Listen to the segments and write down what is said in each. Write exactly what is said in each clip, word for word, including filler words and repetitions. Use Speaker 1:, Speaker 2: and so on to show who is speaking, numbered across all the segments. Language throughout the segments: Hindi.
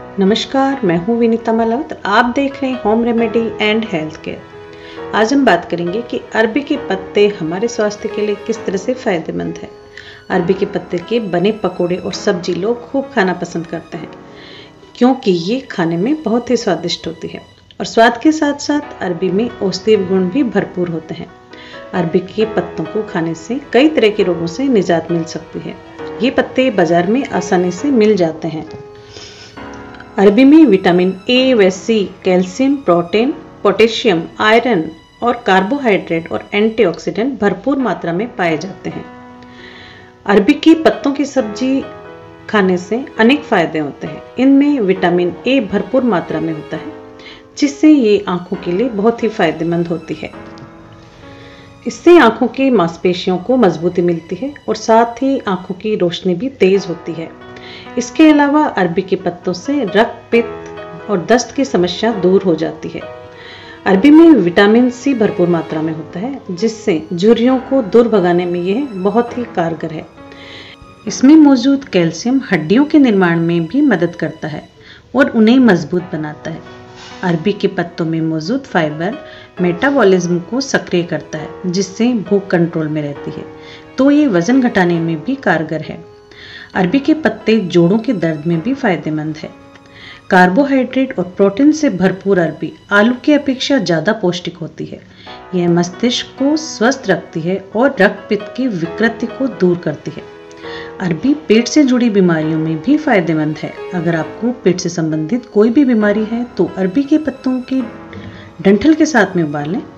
Speaker 1: नमस्कार, मैं हूँ विनीता मल्होत्रा। आप देख रहे हैं home remedy and health care. आज हम बात करेंगे कि अरबी के पत्ते हमारे स्वास्थ्य के लिए किस तरह से फायदेमंद है। अरबी के पत्ते के बने पकोड़े और सब्जी लोग खूब खाना पसंद करते हैं क्योंकि ये खाने में बहुत ही स्वादिष्ट होती है और स्वाद के साथ साथ अरबी में औषधीय गुण भी भरपूर होते हैं। अरबी के पत्तों को खाने से कई तरह के रोगों से निजात मिल सकती है। ये पत्ते बाजार में आसानी से मिल जाते हैं। अरबी में विटामिन ए व C, calcium, protein, potassium, iron और कार्बोहाइड्रेट और एंटीऑक्सीडेंट भरपूर मात्रा में पाए जाते हैं। अरबी के पत्तों की सब्जी खाने से अनेक फायदे होते हैं। इनमें विटामिन ए भरपूर मात्रा में होता है जिससे ये आंखों के लिए बहुत ही फायदेमंद होती है। इससे आंखों की मांसपेशियों को मजबूती मिलती है और साथ ही आंखों की रोशनी भी तेज होती है। इसके अलावा अरबी के पत्तों से रक्त, पित्त और दस्त की समस्या दूर हो जाती है। अरबी में विटामिन सी भरपूर मात्रा में होता है जिससे झुर्रियों को दूर भगाने में यह बहुत ही कारगर है। इसमें मौजूद कैल्शियम हड्डियों के निर्माण में भी मदद करता है और उन्हें मजबूत बनाता है। अरबी के पत्तों में मौजूद फाइबर मेटाबॉलिज्म को सक्रिय करता है जिससे भूख कंट्रोल में रहती है, तो ये वजन घटाने में भी कारगर है। अरबी के पत्ते जोड़ों के दर्द में भी फायदेमंद है। कार्बोहाइड्रेट और प्रोटीन से भरपूर अरबी आलू की अपेक्षा ज़्यादा पौष्टिक होती है। यह मस्तिष्क को स्वस्थ रखती है और रक्त पित्त की विकृति को दूर करती है। अरबी पेट से जुड़ी बीमारियों में भी फायदेमंद है। अगर आपको पेट से संबंधित कोई भी बीमारी है तो अरबी के पत्तों की डंठल के साथ में उबाल लें।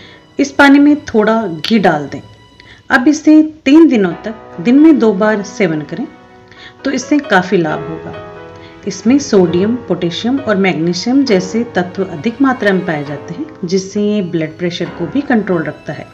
Speaker 1: इस पानी में थोड़ा घी डाल दें। अब इसे तीन दिनों तक दिन में दो बार सेवन करें तो इससे काफ़ी लाभ होगा। इसमें सोडियम, पोटेशियम और मैग्नीशियम जैसे तत्व अधिक मात्रा में पाए जाते हैं जिससे ये ब्लड प्रेशर को भी कंट्रोल रखता है।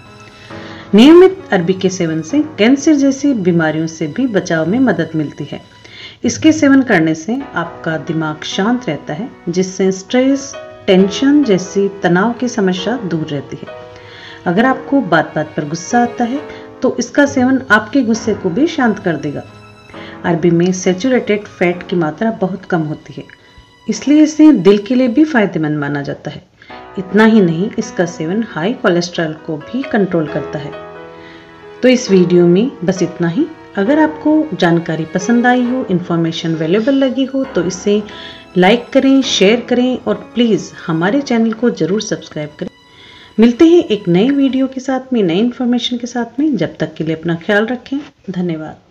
Speaker 1: नियमित अरबी के सेवन से कैंसर जैसी बीमारियों से भी बचाव में मदद मिलती है। इसके सेवन करने से आपका दिमाग शांत रहता है जिससे स्ट्रेस, टेंशन जैसी तनाव की समस्या दूर रहती है। अगर आपको बात बात पर गुस्सा आता है तो इसका सेवन आपके गुस्से को भी शांत कर देगा। अरबी में सैचुरेटेड फैट की मात्रा बहुत कम होती है, इसलिए इसे दिल के लिए भी फायदेमंद माना जाता है। इतना ही नहीं, इसका सेवन हाई कोलेस्ट्रॉल को भी कंट्रोल करता है। तो इस वीडियो में बस इतना ही। अगर आपको जानकारी पसंद आई हो, इन्फॉर्मेशन वैल्यूएबल लगी हो तो इसे लाइक करें, शेयर करें और प्लीज़ हमारे चैनल को ज़रूर सब्सक्राइब करें। मिलते हैं एक नए वीडियो के साथ में, नई इन्फॉर्मेशन के साथ में। जब तक के लिए अपना ख्याल रखें। धन्यवाद।